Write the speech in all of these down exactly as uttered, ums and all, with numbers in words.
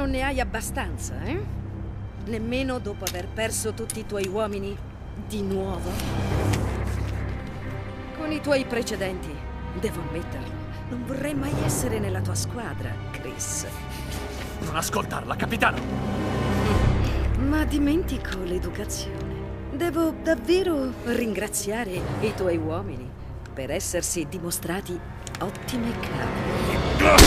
non ne hai abbastanza, eh? Nemmeno dopo aver perso tutti i tuoi uomini di nuovo? Con i tuoi precedenti, devo ammetterlo, non vorrei mai essere nella tua squadra, Chris. Non ascoltarla, capitano! Ma dimentico l'educazione. Devo davvero ringraziare i tuoi uomini per essersi dimostrati ottime capi.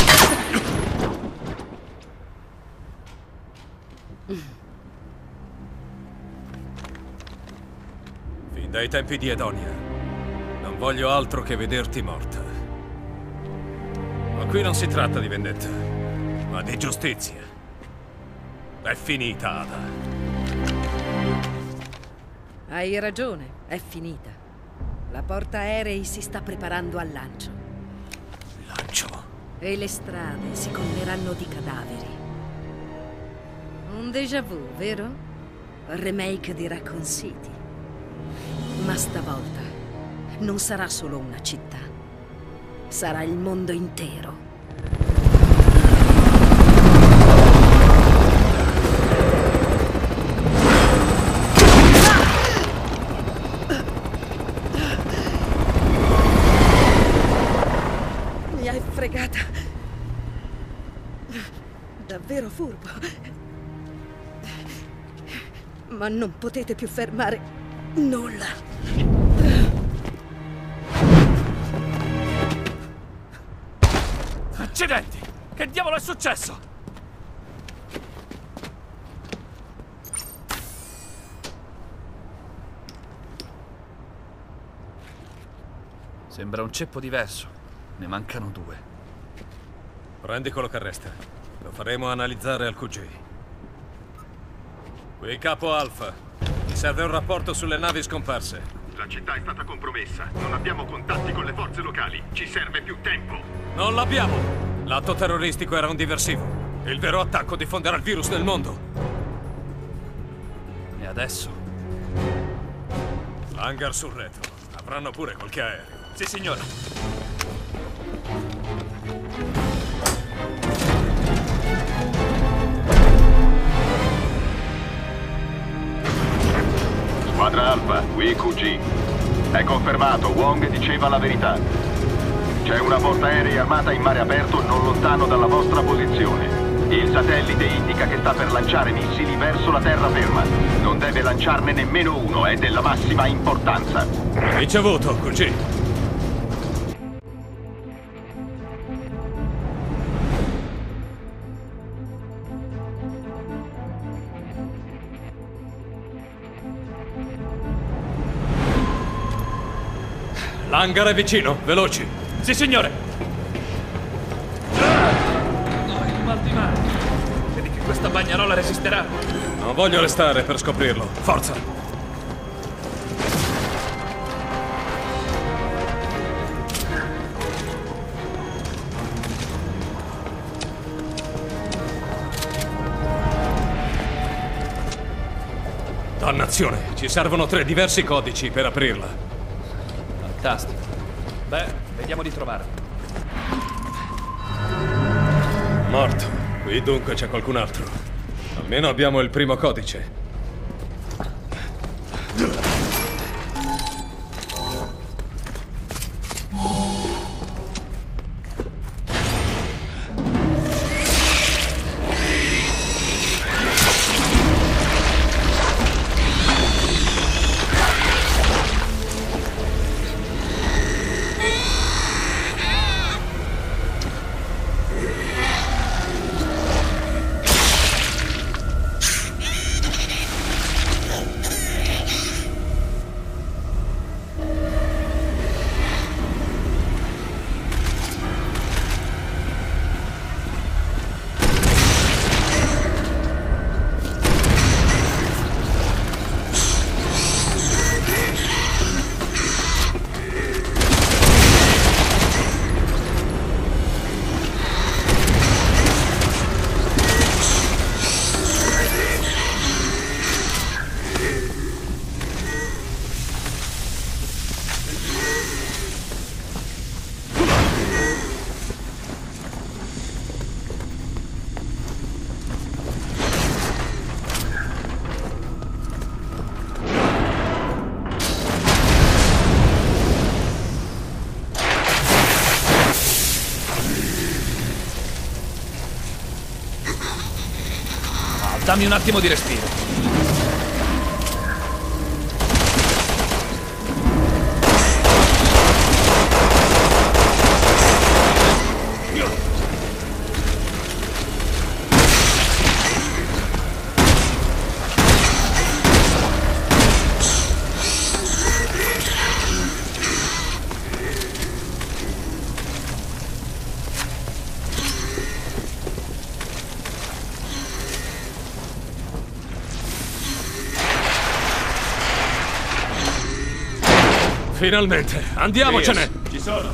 Fin dai tempi di Edonia, non voglio altro che vederti morta. Ma qui non si tratta di vendetta, ma di giustizia. È finita, Ada. Hai ragione, è finita. La portaerei si sta preparando al lancio. Lancio? E le strade si colmeranno di cadaveri. Un déjà vu, vero? Remake di Raccoon City. Ma stavolta non sarà solo una città. Sarà il mondo intero. Mi hai fregata. Davvero furbo. Ma non potete più fermare nulla. Accidenti! Che diavolo è successo? Sembra un ceppo diverso. Ne mancano due. Prendi quello che resta. Lo faremo analizzare al Q G. Qui capo Alpha. Mi serve un rapporto sulle navi scomparse. La città è stata compromessa. Non abbiamo contatti con le forze locali. Ci serve più tempo. Non l'abbiamo! L'atto terroristico era un diversivo. Il vero attacco diffonderà il virus nel mondo. E adesso? L'hangar sul retro. Avranno pure qualche aereo. Sì, signore. Squadra Alfa, qui Q G. È confermato, Wong diceva la verità. C'è una portaerei armata in mare aperto non lontano dalla vostra posizione. Il satellite indica che sta per lanciare missili verso la terraferma. Non deve lanciarne nemmeno uno, è della massima importanza. Ricevuto, Q G. L'hangar è vicino, veloci. Sì, signore. Ho il mal di mare. Credi che questa bagnarola resisterà? Non voglio restare per scoprirlo. Forza! Dannazione, ci servono tre diversi codici per aprirla. Fantastico. Beh, vediamo di trovarlo. Morto. Qui dunque c'è qualcun altro. Almeno abbiamo il primo codice. Dammi un attimo di respiro. Finalmente, andiamocene! Ci sono.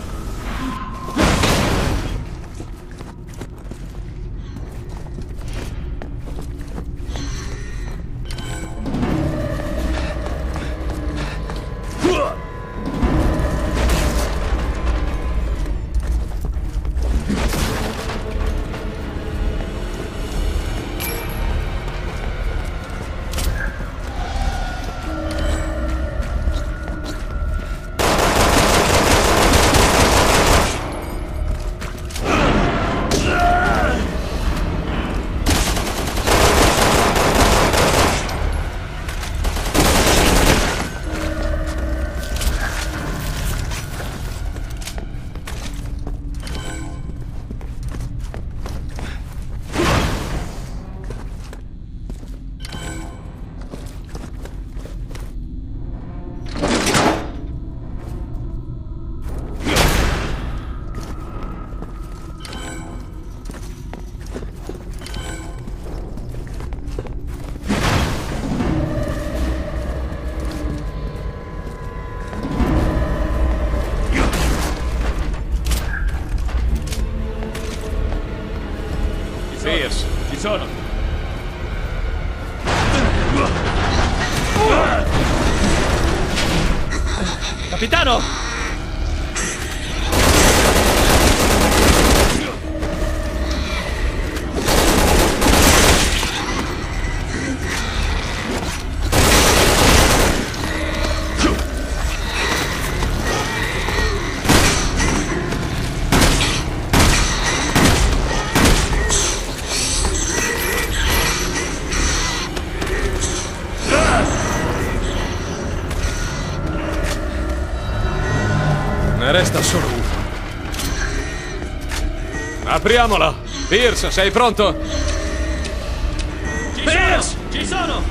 Pierce, ci sono. Capitano! Ne resta solo uno. Apriamola! Pierce, sei pronto? Ci Pierce! Sono! Ci sono!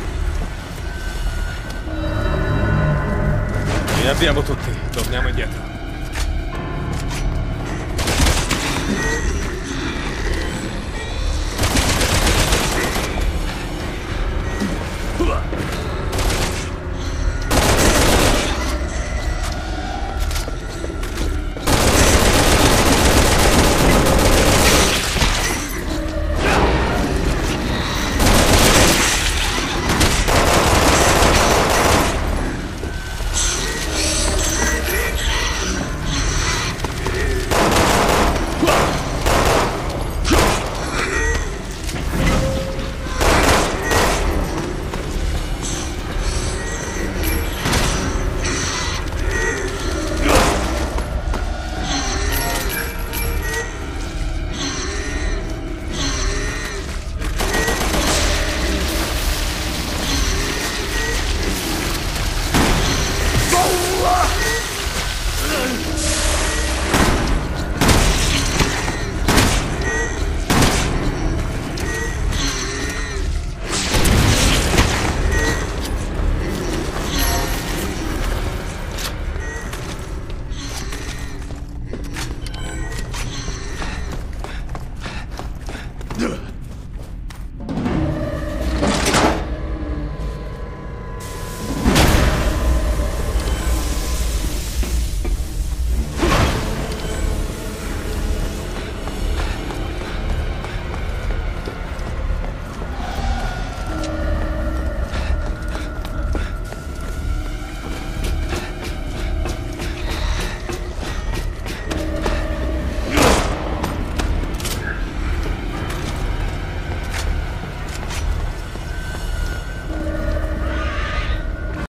Li abbiamo tutti, torniamo indietro.